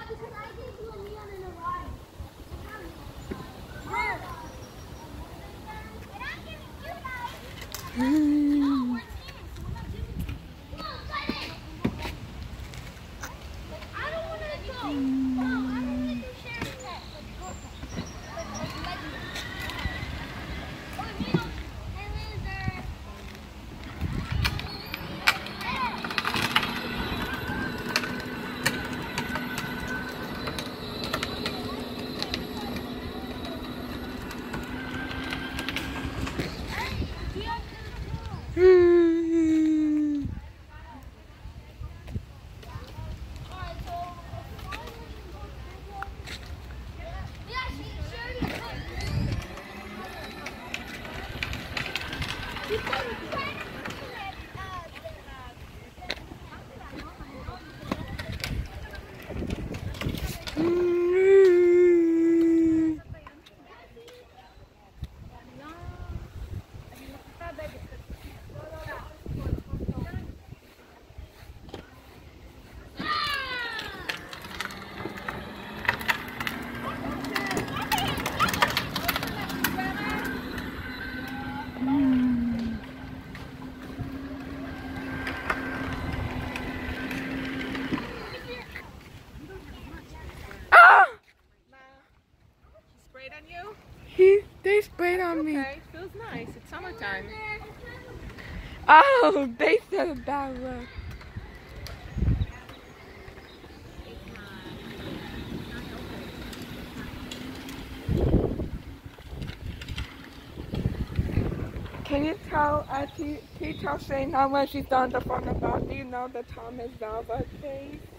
They sprayed on me. Okay, feels nice. It's summertime. Oh, they said a bad word. Can you tell, can you tell Shane how when she's done the front about, do you know the Thomas Velva face?